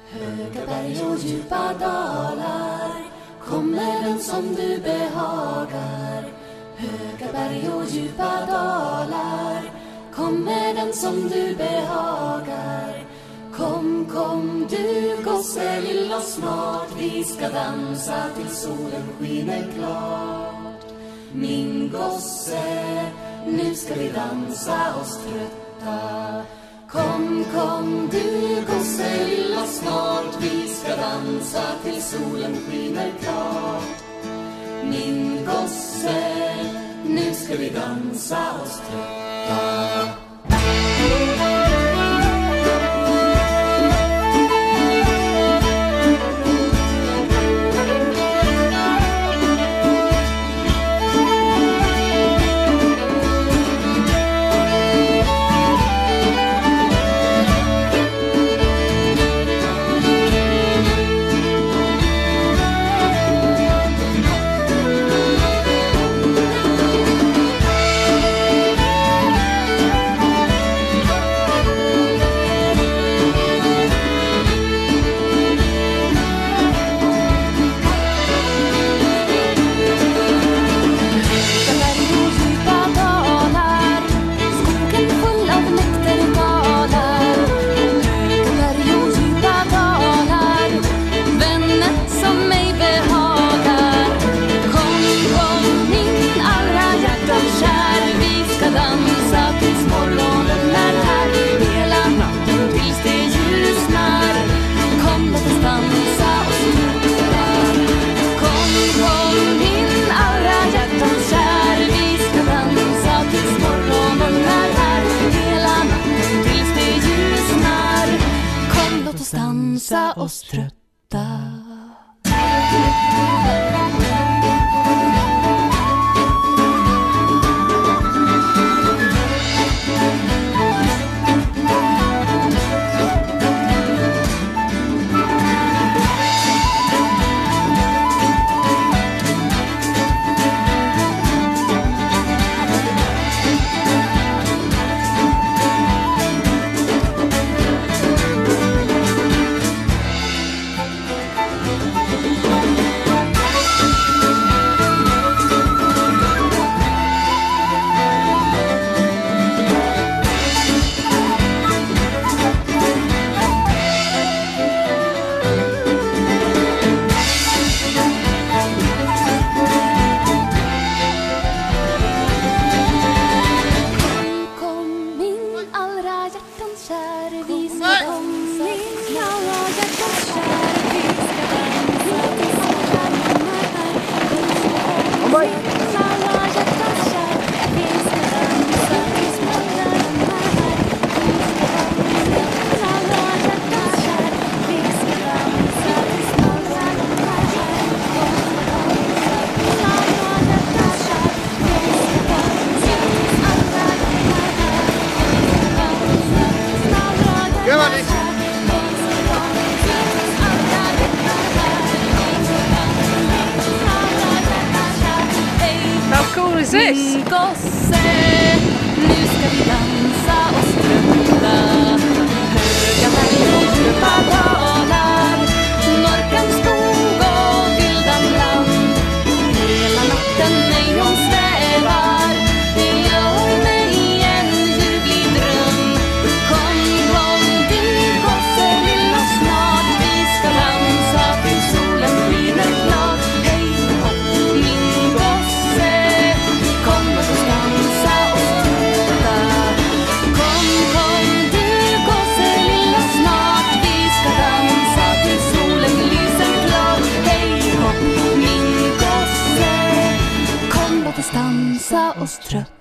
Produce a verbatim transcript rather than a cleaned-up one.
Höga berg och djupa dalar, kommer den som du behagar. Höga berg och djupa dalar, kommer den som du behagar. Kom, kom du gosse lilla snart, vi ska dansa till solen skiner klart. Min gosse, nu ska vi dansa oss trötta. Kom, kom du gosse lilla snart, vi ska dansa till solen skiner klart. Min gosse, nu ska vi dansa oss trötta. Dansa oss trötta. How cool is this? Gosse, nu ska vi dansa oss trötta. Höga berg och djupa dalar, mörkan skog och vildan land. Hela natten lejon svävar, det gör mig en ljuvlig dröm. Kom, kom du gosse lilla snart, vi ska dansa till solen skiner klart. Hej hopp min gosse, kom låt oss dansa oss trötta. Kom, kom du gosse lilla snart, vi ska dansa till solen lyser klart. Hej hopp min gosse, kom låt oss dansa oss trötta.